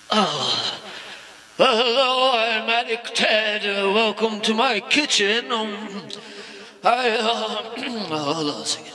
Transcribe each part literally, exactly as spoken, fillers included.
Oh, well, hello, I'm Addict Ted. Uh, welcome to my kitchen. Um, I, uh, oh, hold on a second.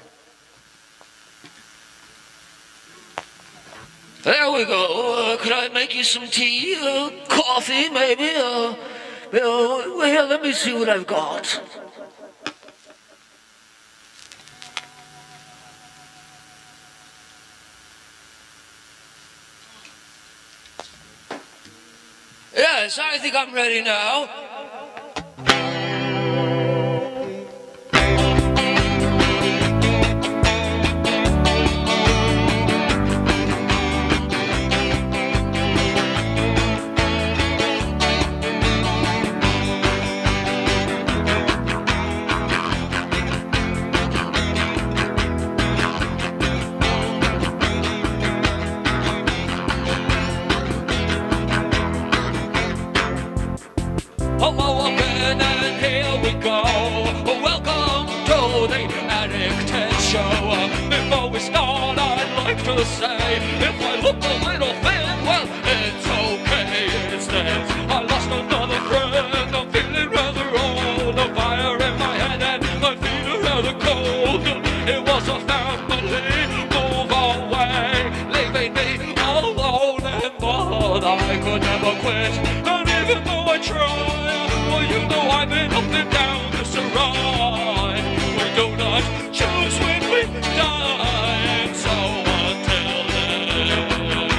There we go. Uh, could I make you some tea? Uh, coffee, maybe? Uh, well, here, let me see what I've got. Yes, I think I'm ready now. Hello again, and here we go. Welcome to the Addict Ted Show. Before we start, I'd like to say, if I look a little thin, well, it's okay. Instead, I lost another friend. I'm feeling rather old. A fire in my head and my feet are rather cold. It was a family move away, leaving me alone and bored. I could never quit, and even though I try, well, you know I've been up and down this ride. We do not choose when we die, and so until then,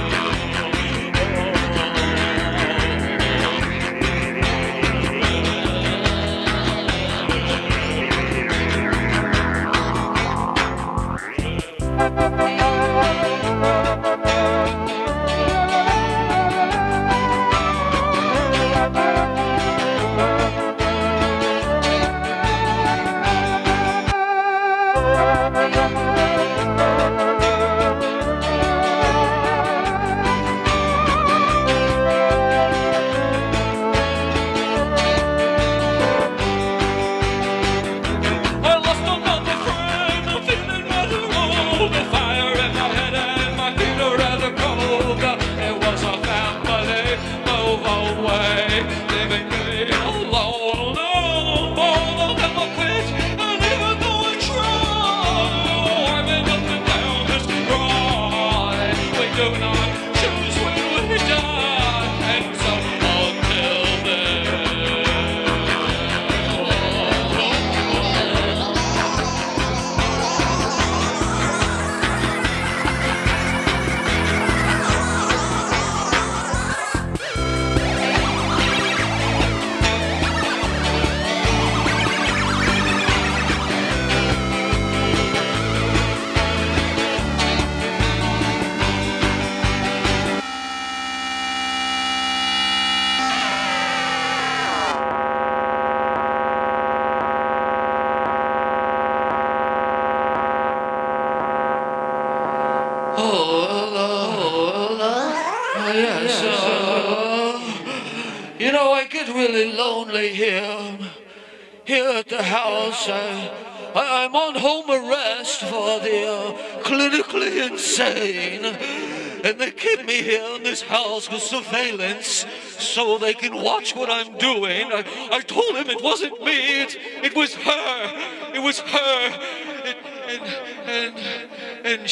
you know, I get really lonely here, here at the house. I, I, I'm on home arrest for the uh, clinically insane. And they keep me here in this house with surveillance so they can watch what I'm doing. I, I told him it wasn't me, it, it was her. It was her. And, and, and, and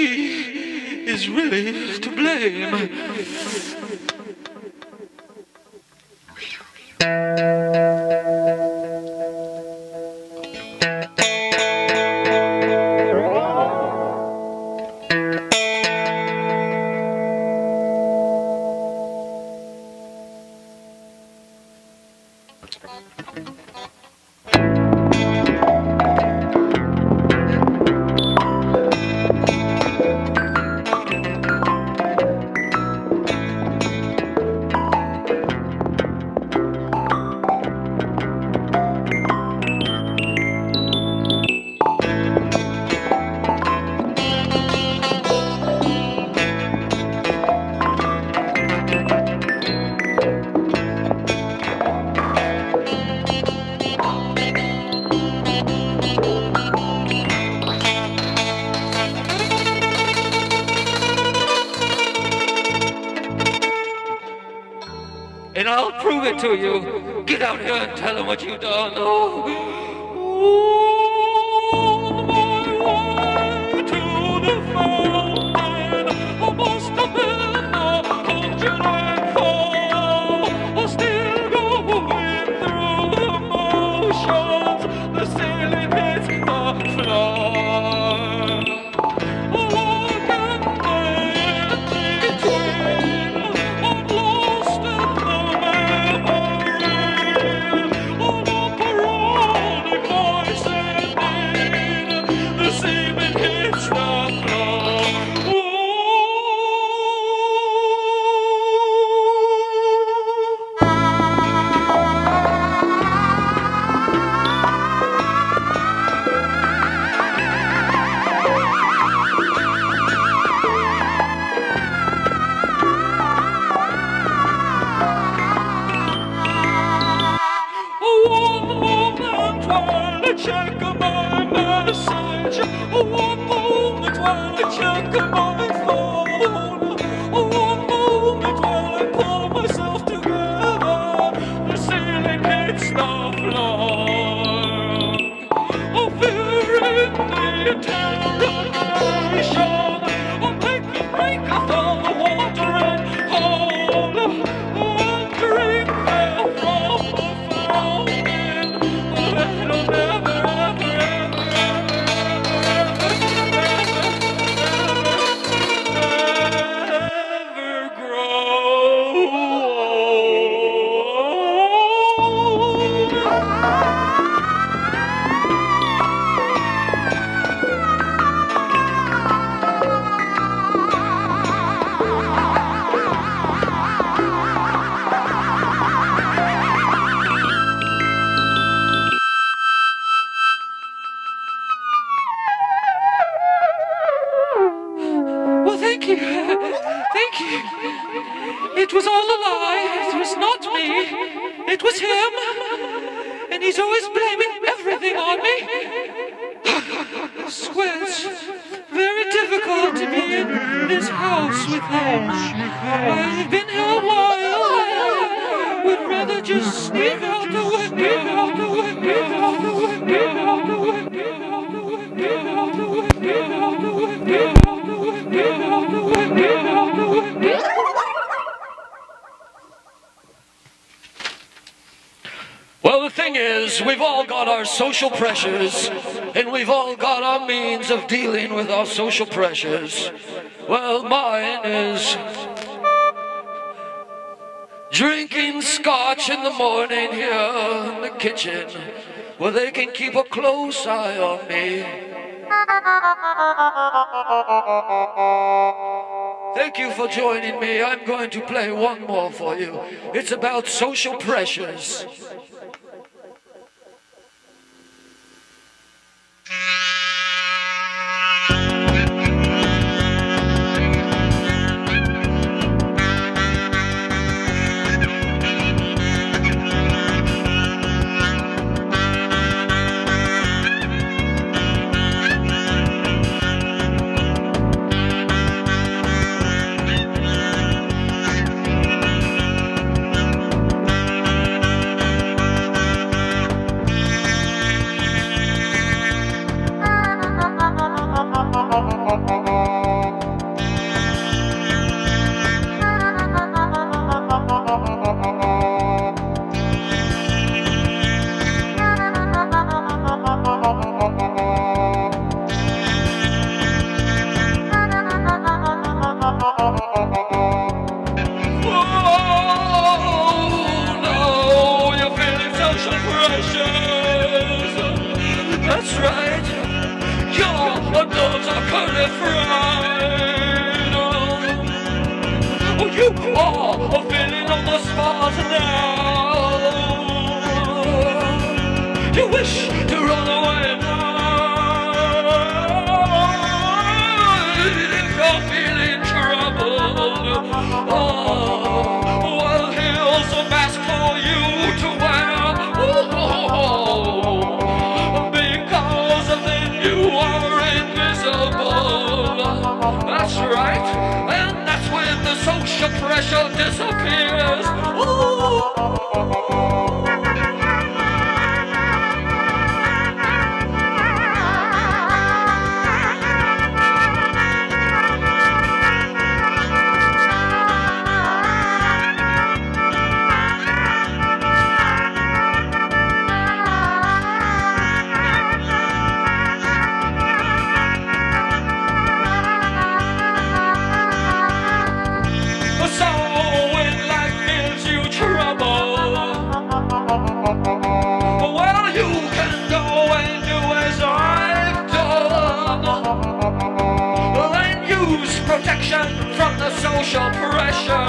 she is really to blame. and I'll prove it to you. Get out here and tell them what you've done. Oh. On my way to the fountain, I must have been a hundred and four. I'm still going through the motions. The ceiling hits the floor. Check my message. One moment while I check my phone. One moment while I pull myself together. The ceiling hits the floor. I'm fearing the interrogation. I'm taking break of the watering hole. Wandering there from the fountain. It'll never It was all a lie. It was not me. It was him. And he's always blaming everything on me. I swear it's very difficult to be in this house with him. I've been here a while. I would rather just sneak out the window, out the window, out the window, out the window, out the window, out the window, out the window, out the window, out the window, out the window. Well, the thing is, we've all got our social pressures, and we've all got our means of dealing with our social pressures. Well, mine is drinking scotch in the morning here in the kitchen, where they can keep a close eye on me. Thank you for joining me. I'm going to play one more for you. It's about social pressures. You are feeling on the spot now. You wish to run away now. If you're feeling troubled, oh, well, here's a mask for you to wear. Oh, because then you are invisible. That's right, and that's when the social social pressure disappears. Ooh. Well, you can go and do as I've done, then use protection from the social pressure.